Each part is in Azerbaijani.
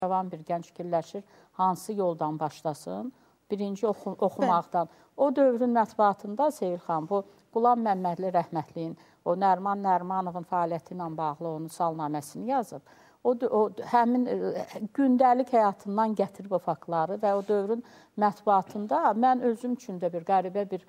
cavan bir gənc fikirləşir, hansı yoldan başlasın? Birinci oxumaqdan. O dövrün mətbuatında Sevil xan, bu Qulam Məmmədli rəhmətliyin, o Nəriman Nərimanovun fəaliyyəti ilə bağlı onun salnaməsini yazıb. O həmin gündəlik həyatından gətirib o faktları və o dövrün mətbuatında mən özüm üçün də bir qəribə bir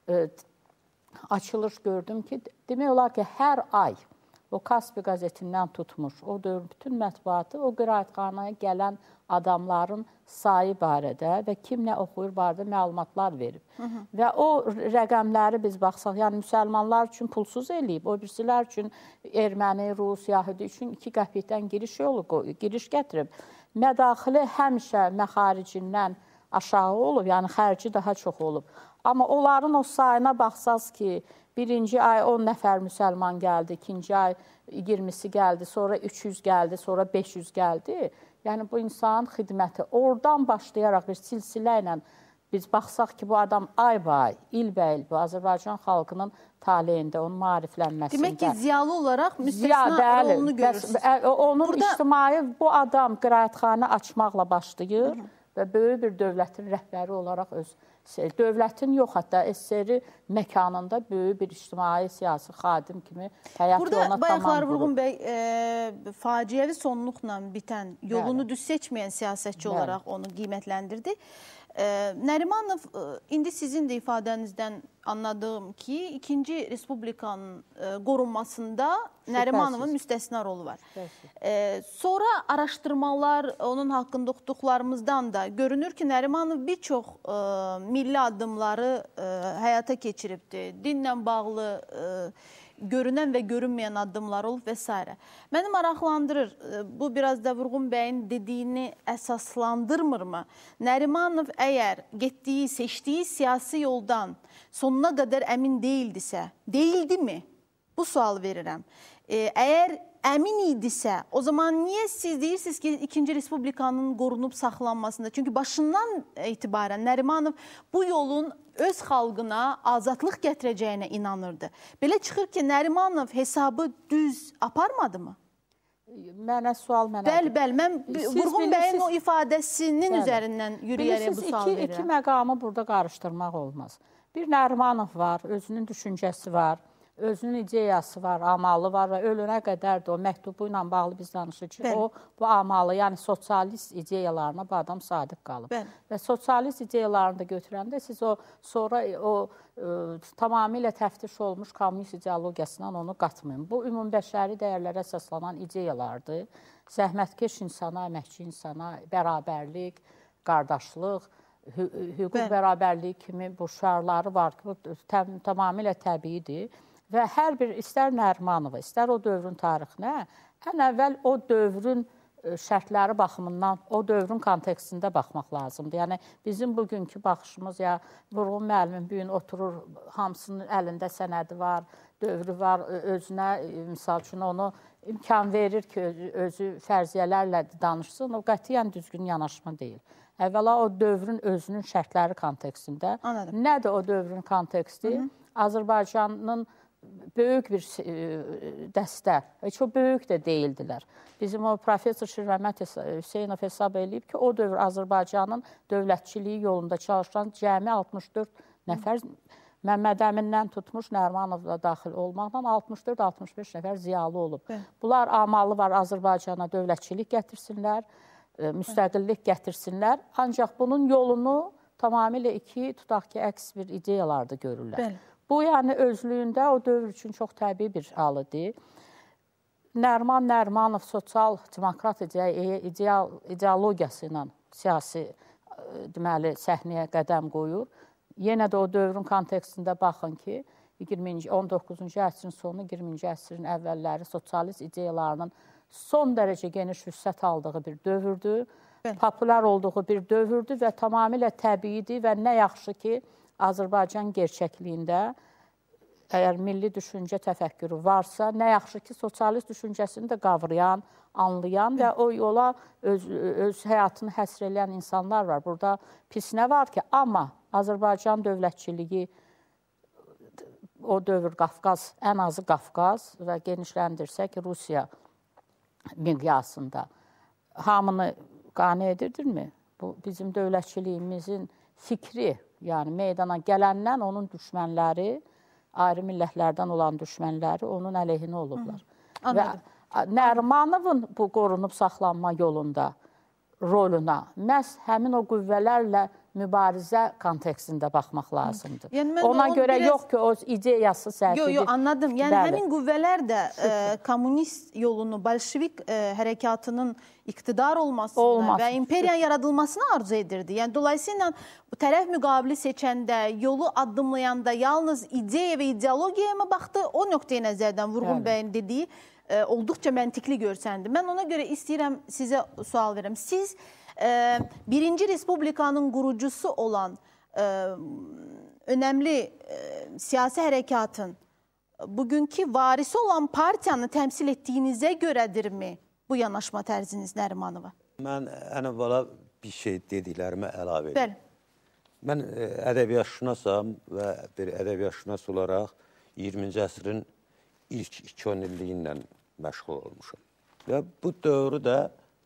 açılış gördüm ki, demək olar ki, hər ay o Kaspi qazetindən tutmuş, o dövr bütün mətbuatı, o qiraətxanaya gələn adamların sayı barədə və kim nə oxuyur barədə məlumatlar verib. Və o rəqəmləri biz baxsaq, yəni müsəlmanlar üçün pulsuz eləyib, o birisilər üçün erməni, rus, yahudi üçün 2 qəpikdən giriş gətirib. Mədaxili həmişə məxaricindən aşağı olub, yəni xərci daha çox olub. Amma onların o sayına baxsaq ki, birinci ay 10 nəfər müsəlman gəldi, ikinci ay 20'si gəldi, sonra 300 gəldi, sonra 500 gəldi. Yəni bu insanın xidməti oradan başlayaraq bir silsilə ilə biz baxsaq ki, bu adam ay-bay, il-bəyil bu Azərbaycan xalqının taleyində, onun maariflənməsində. Demək ki, ziyalı olaraq müstəsna rolunu görürsünüz. Onun ictimai bu adam qiraətxana açmaqla başlayır və böyük bir dövlətin rəhbəri olaraq dövlətin yox, hətta SSR məkanında böyük bir ictimai siyasi xadim kimi həyat yoluna tamam vurur. Burada bayaqlar Vurğun bəy faciəvi sonluqla bitən, yolunu düz seçməyən siyasətçi olaraq onu qiymətləndirdi. Nərimanov, indi sizin də ifadənizdən anladığım ki, 2-ci Respublikanın qorunmasında Nərimanovun müstəsna rolu var. Sonra araşdırmalar, onun haqqında oxuduqlarımızdan da görünür ki, Nərimanov bir çox milli addımları həyata keçiribdir. Dinlə bağlı görünən və görünməyən addımlar olub və s. Məni maraqlandırır, bu biraz da Vurğun bəyin dediyini əsaslandırmırmı? Nərimanov əgər getdiyi, seçdiyi siyasi yoldan sonuna qədər əmin deyildisə, deyildimi? Bu sualı verirəm. Əgər əmin idisə, o zaman niyə siz deyirsiniz ki, 2-ci Respublikanın qorunub saxlanmasında? Çünki başından etibarən Nərimanov bu yolun öz xalqına azadlıq gətirəcəyinə inanırdı. Belə çıxır ki, Nərimanov hesabı düz aparmadı mı? Mənə sual mənədir. Bəli, mən Vurğun bəyin o ifadəsinin üzərindən yürüyərək bu sual verirəm. İki məqamı burada qarışdırmaq olmaz. Bir Nərimanov var, özünün düşüncəsi var, özünün ideyası var, amalı var və ölünə qədər də o məktubu ilə bağlı biz danışırıq ki, o bu amalı, yəni sosialist ideyalarına bu adam sadiq qalıb. Və sosialist ideyalarını da götürəndə siz sonra o tamamilə təftiş olmuş kommunist ideologiyasından onu qatmayın. Bu ümumbəşəri dəyərlərə əsaslanan ideyalardır. Zəhmətkeş insana, əməkçi insana, bərabərlik, qardaşlıq, hüquq bərabərliyi kimi bu şüarları var ki, bu tamamilə təbiidir. Və hər bir, istər Nərimanova, istər o dövrün tarixinə, ən əvvəl o dövrün şərtləri baxımından, o dövrün kontekstində baxmaq lazımdır. Yəni, bizim bugünkü baxışımız, ya Vurğun müəllimin bu gün oturur, hamısının əlində sənədi var, dövrü var, özünə, misal üçün onu imkan verir ki, özü fərziyyələrlə danışsın, o qətiyyən düzgün yanaşma deyil. Əvvəla o dövrün özünün şərtləri kontekstində. Nədir o dövrün konteksti? Azərbaycanın böyük bir dəstə, heç o böyük də deyildilər. Bizim o profesor Şirvəmət Hüseynov hesab edib ki, o dövr Azərbaycanın dövlətçiliyi yolunda çalışan cəmi 64 nəfər, Məmməd Əmindən tutmuş Nərimanovla daxil olmaqla 64-65 nəfər ziyalı olub. Bunlar amalı var Azərbaycana dövlətçilik gətirsinlər, müstəqillik gətirsinlər, ancaq bunun yolunu tamamilə tutaq ki, əks bir ideyalarda görürlər. Bu, yəni özlüyündə o dövr üçün çox təbii bir halıdır. Nəriman Nərimanov sosial-demokrat ideologiyası ilə siyasi deməli səhnəyə qədəm qoyur. Yenə də o dövrün kontekstində baxın ki, 19-cu əsrin sonu, 20-ci əsrin əvvəlləri sosialist ideyalarının son dərəcə geniş vüsət aldığı bir dövrdür, populyar olduğu bir dövrdür və tamamilə təbiidir və nə yaxşı ki, Azərbaycan gerçəkliyində əgər milli düşüncə təfəkkürü varsa, nə yaxşı ki, sosialist düşüncəsini də qavrayan, anlayan və o yola öz həyatını həsr edən insanlar var. Burada pis nə var ki, amma Azərbaycan dövlətçiliyi o dövr Qafqaz, ən azı Qafqaz və genişləndirsək Rusiya miqyasında hamını qane edirdirmi? Bu bizim dövlətçiliyimizin fikri, yəni meydana gələndən onun düşmənləri, ayrı millətlərdən olan düşmənləri onun əleyhinə olublar. Və Nərimanovun bu qorunub saxlanma yolunda roluna məhz həmin o qüvvələrlə mübarizə kontekstində baxmaq lazımdır. Ona görə yox ki, o ideyası səhvidir. Yox, anladım. Yəni həmin qüvvələr də kommunist yolunu, bolşevik hərəkatının iqtidar olmasını və imperiyanın yaradılmasını arzu edirdi. Yəni dolayısıyla bu tərəf müqabili seçəndə, yolu addımlayanda yalnız ideya və ideologiyaya mı baxdı? O nöqteyi nəzərdən Vurğun bəyin dediyi olduqca məntiqli görsəndi. Mən ona görə istəyirəm sizə sual verəm. Siz Birinci Respublikanın qurucusu olan önəmli siyasi hərəkatın bugünkü varisi olan partiyanı təmsil etdiyinizə görədirmi bu yanaşma tərziniz Nərimanova? Mən ən əvvəla bir şey dediklərimə əlavə edim. Bəli. Mən ədəbiyyatşünasam və bir ədəbiyyatşünas olaraq 20-ci əsrin ilk 2-10 illiyi ilə məşğul olmuşam. Və bu dövrü də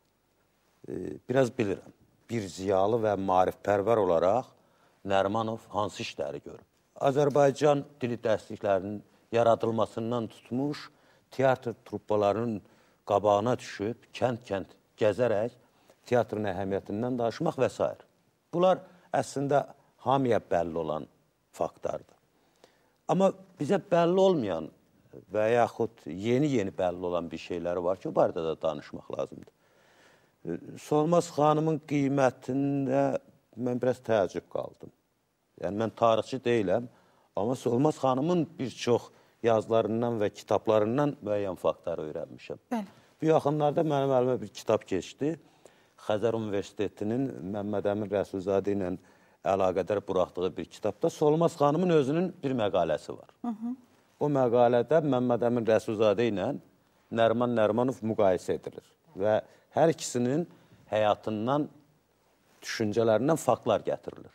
biraz bilirəm. Bir ziyalı və maarifpərvər olaraq Nərimanov hansı işləri görüb? Azərbaycan dili dərsliklərinin yaradılmasından tutmuş, teatr truppalarının qabağına düşüb, kənd-kənd gəzərək teatrın əhəmiyyətindən danışmaq və s. Bunlar əslində hamıya bəlli olan faktlardır. Amma bizə bəlli olmayan və yaxud yeni bəlli olan bir şeyləri var ki, o barədə da danışmaq lazımdır. Solmaz xanımın qiymətində mən biraz təəccüb qaldım. Yəni, mən tarixçi deyiləm, amma Solmaz xanımın bir çox yazılarından və kitablarından müəyyən faktları öyrənmişəm. Bu yaxınlarda mənim əlimə bir kitab keçdi. Xəzər Universitetinin Məmməd Əmin Rəsulzadə ilə əlaqədar buraxdığı bir kitabda Solmaz xanımın özünün bir məqaləsi var. O məqalədə Məmməd Əmin Rəsulzadə ilə Nəriman Nərimanov müqayisə edilir və hər ikisinin həyatından, düşüncələrindən faktlar gətirilir.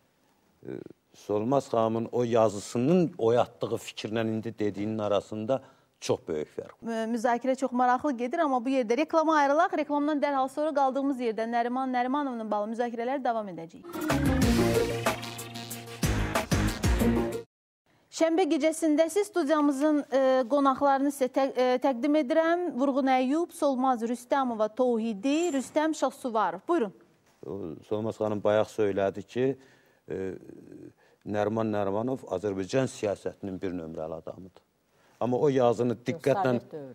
Solmaz xanımın o yazısının oyatdığı fikirlə indi dediyinin arasında çox böyük fərq. Müzakirə çox maraqlı gedir, amma bu yerdə reklama ayrılaq. Reklamdan dərhal sonra qaldığımız yerdə Nəriman Nərimanovun bağlı müzakirələr davam edəcək. Şənbə gecəsindəsi studiyamızın qonaqlarını sizə təqdim edirəm. Vurğun Əyyub, Solmaz Rüstəmova, Tohidi, Rüstəm Şahsuvarov. Buyurun. Solmaz xanım bayaq söylədi ki, Nəriman Nərimanov Azərbaycan siyasətinin bir nömrəli adamıdır. Amma o yazını diqqətlə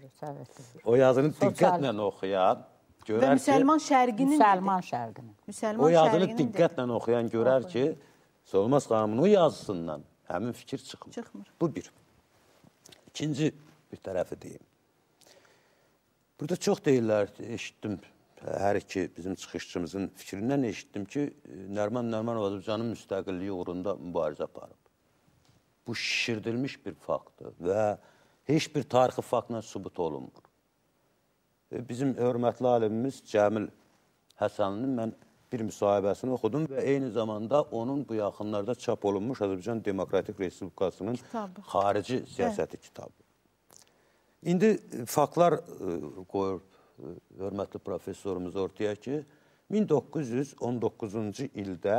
oxuyan görər ki... Və Müsəlman şərqinin. O yazını diqqətlə oxuyan görər ki, Solmaz xanımın o yazısından həmin fikir çıxmır. Bu bir. İkinci bir tərəfi deyim. Burada çox deyirlər, eşitdim, hər iki bizim çıxışçımızın fikrindən eşitdim ki, Nəriman Nərimanov Azərbaycanın müstəqilliyi uğrunda mübarizə aparıb. Bu şişirdilmiş bir faktdır və heç bir tarixi faktla sübut olunmur. Bizim hörmətli alimimiz Cəmil Həsənlinin mən bir müsahibəsini oxudum və eyni zamanda onun bu yaxınlarda çap olunmuş Azərbaycan Demokratik Respublikasının xarici siyasəti kitabı. İndi faktlar qoyur hörmətli professorumuz ortaya ki, 1919-cu ildə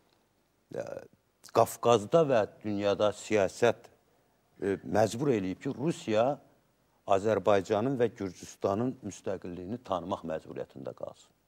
Qafqazda və dünyada siyasət məcbur eləyib ki, Rusiya Azərbaycanın və Gürcüstanın müstəqilliyini tanımaq məcburiyyətində qalsın.